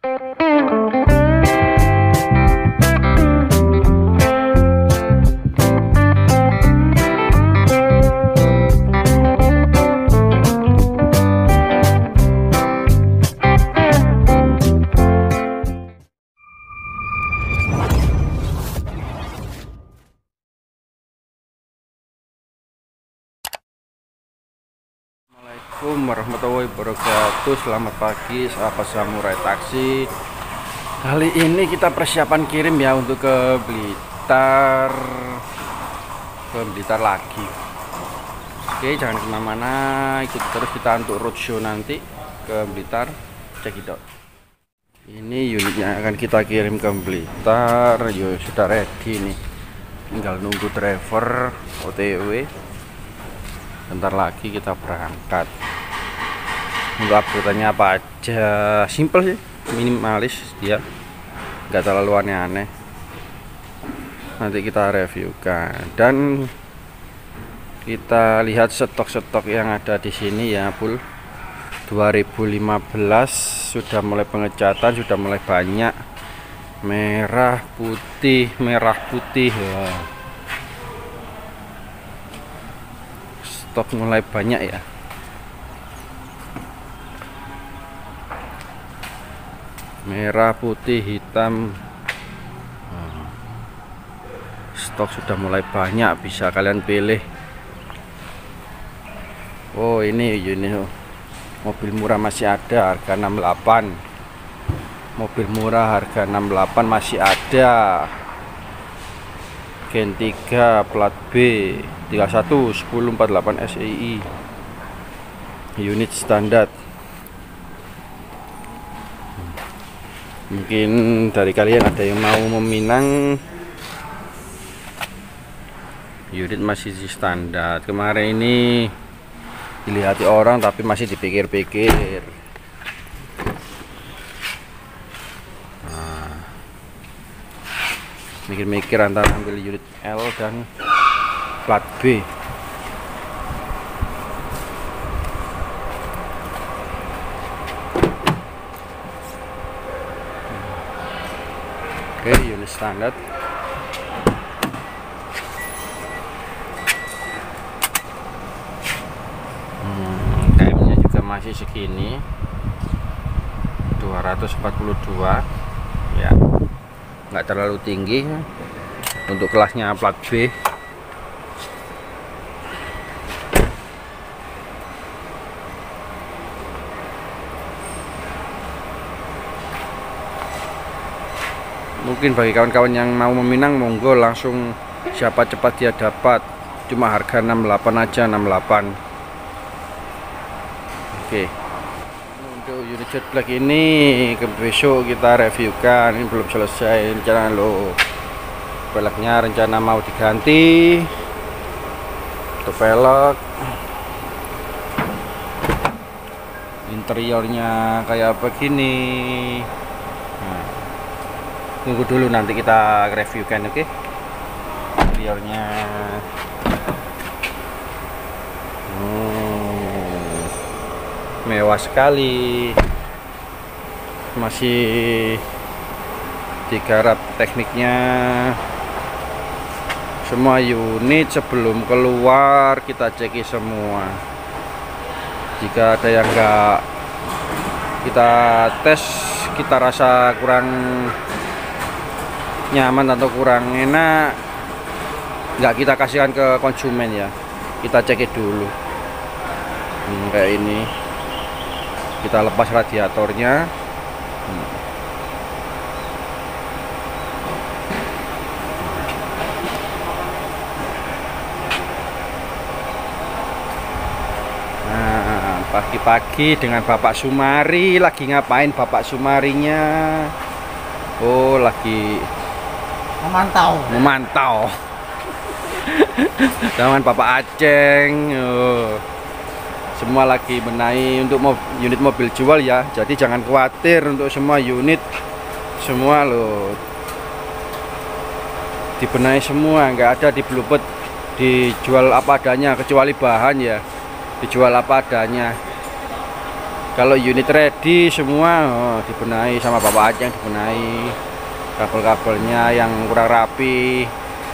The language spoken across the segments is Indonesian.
Assalamualaikum warahmatullahi wabarakatuh. Selamat pagi sahabat Samurai Taksi. Kali ini kita persiapan kirim ya untuk ke Blitar lagi. Oke, jangan kemana-mana, ikut terus kita untuk roadshow nanti ke Blitar. Check it out. Ini unitnya akan kita kirim ke Blitar. Yo, sudah ready nih, tinggal nunggu driver OTW. Bentar lagi kita berangkat. Untuk update-nya apa aja, simple sih, minimalis dia, nggak terlalu aneh-aneh. Nanti kita reviewkan dan kita lihat stok-stok yang ada di sini ya, Pul. 2015 sudah mulai pengecatan, sudah mulai banyak. Merah putih ya. Stok mulai banyak ya. Merah, putih, hitam. Stok sudah mulai banyak, bisa kalian pilih. Oh, ini mobil murah masih ada, harga 68. Mobil murah harga 68 masih ada. Gen 3 plat B 31 1048 SEI, unit standar. Mungkin dari kalian ada yang mau meminang, unit masih standar. Kemarin ini dilihat orang tapi masih dipikir-pikir. Mikir-mikir antara ambil unit L dan plat B. Oke, unit standar. KM-nya juga masih segini, 242 ya, nggak terlalu tinggi untuk kelasnya plat B. Mungkin bagi kawan-kawan yang mau meminang, monggo langsung, siapa cepat dia dapat. Cuma harga 68 aja, 68. Oke. Untuk unit jet black ini ke besok kita reviewkan. Ini belum selesai rencana lo. Peleknya rencana mau diganti. Untuk pelek. Interiornya kayak begini. Nah, tunggu dulu, nanti kita reviewkan, oke? Interiornya mewah sekali, masih digarap tekniknya. Semua unit sebelum keluar kita ceki semua. Jika ada yang enggak kita tes, kita rasa kurang nyaman atau kurang enak, nggak kita kasihkan ke konsumen ya, kita cek dulu. Kayak ini kita lepas radiatornya. Nah, pagi-pagi dengan Bapak Sumari. Lagi ngapain Bapak Sumarinya? Oh, lagi memantau dengan Bapak Aceng. Oh, semua lagi benahi untuk unit mobil jual ya, jadi jangan khawatir. Untuk semua unit semua loh dibenahi semua, nggak ada di bluebird dijual apa adanya, kecuali bahan ya dijual apa adanya. Kalau unit ready ready semua. Dibenahi sama Bapak Aceh, dibenahi kabel-kabelnya yang kurang rapi,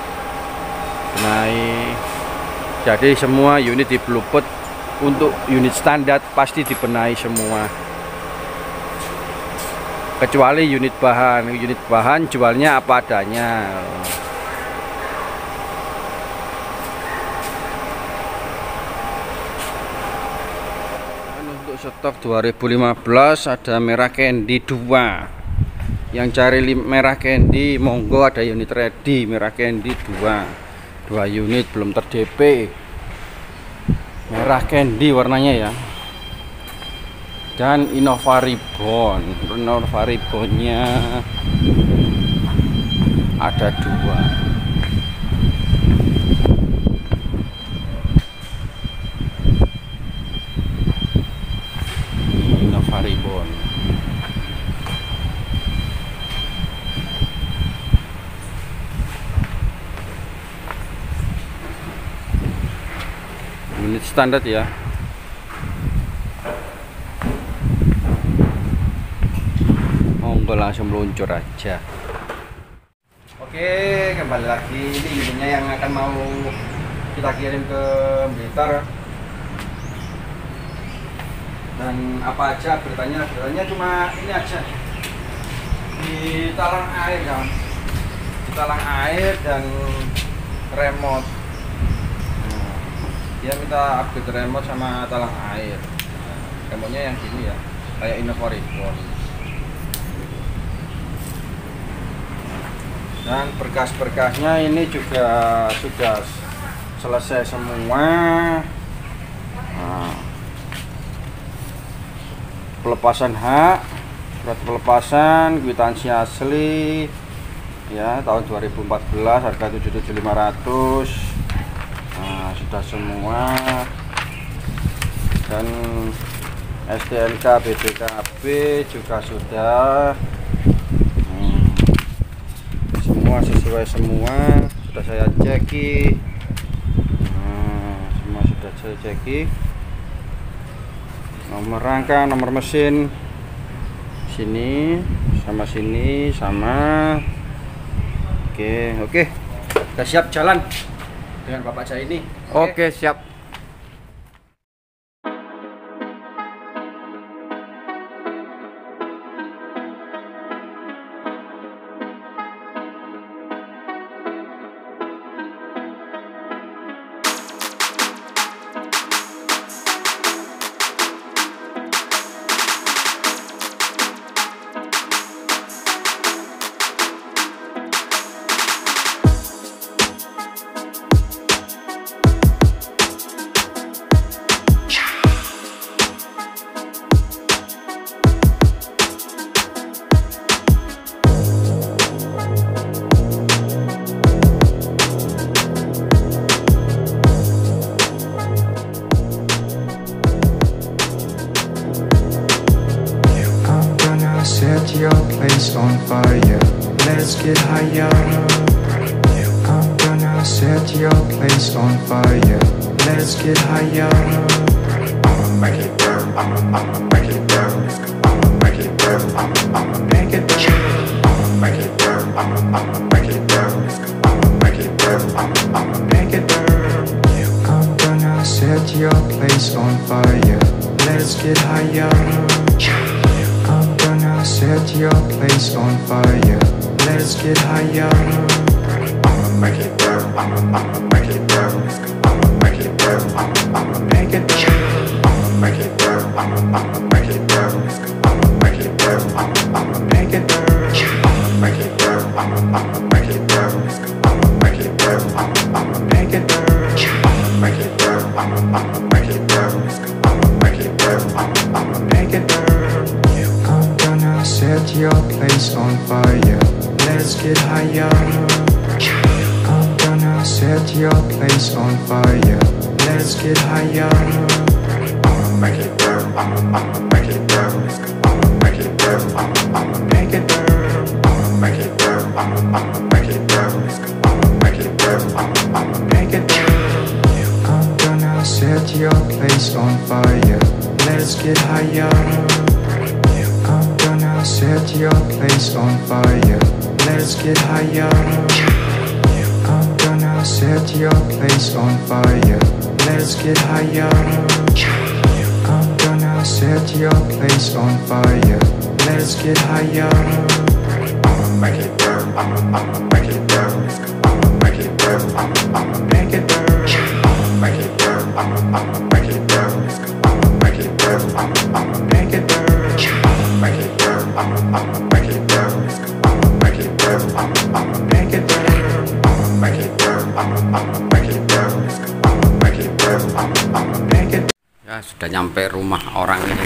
benahi. Jadi semua unit di Bluebird untuk unit standar pasti dibenahi semua, kecuali unit bahan jualnya apa adanya. Untuk stok 2015 ada merah candy 2. Yang cari merah candy monggo, ada unit ready merah candy 2 unit belum ter-DP. Merah candy warnanya ya. Dan Innova Ribbon-nya ada 2. Innova Ribbon. Unit standar ya. Monggo langsung meluncur aja. Oke, kembali lagi. Ini unitnya yang akan mau kita kirim ke Blitar. Dan apa aja beritanya cuma ini aja. Di talang air kan. Di talang air dan remote. Dia minta upgrade remote sama talang air. Remote-nya yang gini ya, kayak Innova Ribbon. Dan berkas-berkasnya ini juga sudah selesai semua. Pelepasan hak, surat pelepasan, kwitansi asli ya tahun 2014, harga 77.500. Sudah semua. Dan STNK BPKB juga sudah. Semua sesuai semua, sudah saya ceki. Semua sudah saya ceki. Nomor rangka, nomor mesin sini sama. Oke. Kita siap jalan dengan Bapak saya ini. Oke, siap. Set your place on fire. Let's get higher. I'm gonna set your place on fire. Let's get higher. I'ma make it burn. I'ma make it burn. I'ma make it burn. I'ma make it burn. I'ma make it burn. I'ma make it burn. I'ma make it burn. I'ma make it burn. I'm gonna set your place on fire. Let's get higher. Set your place on fire. Let's get higher. I'ma make it burn. I'ma make it burn. I'ma make it burn. I'ma make it burn. I'ma make it burn. I'ma make it burn. I'ma make it burn. I'ma make it burn. I'ma make it burn. I'ma make it burn. I'ma make it burn. I'ma make it burn. I'ma make it burn. I'ma make it burn. I'ma make it burn. I'ma make it burn. Set your place on fire. Let's get higher. I'm gonna set your place on fire. Let's get higher. I'ma make it burn. I'ma make it burn. I'ma make it burn. I'ma make it burn. I'ma make it burn. I'ma make it burn. I'ma make it burn. I'ma make it burn. I'm gonna set your place on fire. Let's get higher. set your place on fire. Let's get higher. I'm gonna set your place on fire. Let's get higher. I'm gonna set your place on fire. Let's get higher. I'ma make it burn. I'ma make it burn. I'ma make it burn. I'ma make it burn. I'ma make it burn. I'ma make it burn. I'ma make it burn. I'ma make it burn. I'ma make it burn. I'ma make it burn. I'ma make it burn. I'ma make it burn. I'ma make it burn. I'ma make it burn. I'ma make it burn. I'ma make it. Ya, sudah nyampe rumah orang ini.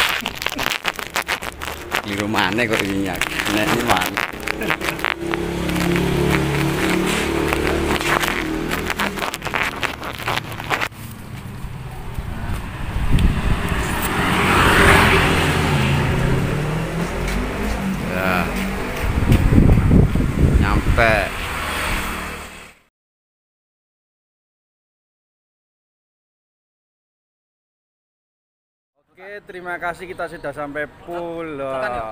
Di rumah aneh kok ini ya. Ini mana? Ya. Nyampe. Oke, terima kasih, kita sudah sampai pool.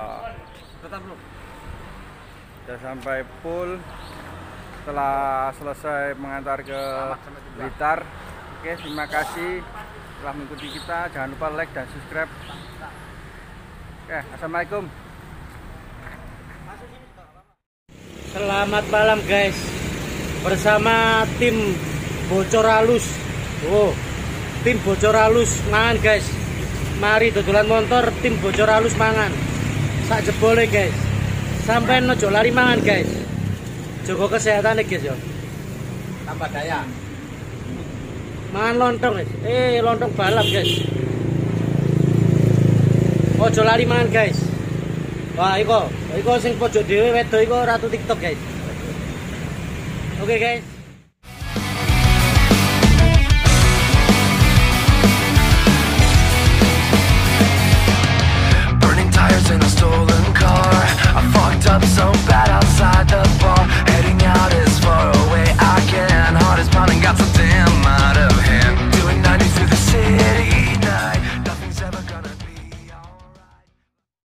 Sudah sampai pool setelah selesai mengantar ke Blitar. Oke, terima kasih telah mengikuti kita. Jangan lupa like dan subscribe. Oke, assalamualaikum. Selamat malam guys, bersama tim Bocor Halus. Tim Bocor Halus mangan guys. Mari dodolan motor tim Bocor Halus mangan. Sak jebole guys. Sampai nojo lari mangan guys. Jaga kesehatan guys yo. Tambah daya. Mangan lontong guys. Lontong balap guys. Ojo lari mangan guys. Wah, iko sing pojok dhewe wedo iko ratu TikTok guys. Oke guys. Burning tires in a stolen car. I fucked up so bad outside the bar. Heading out as far away I can. Heart is pounding, got some damn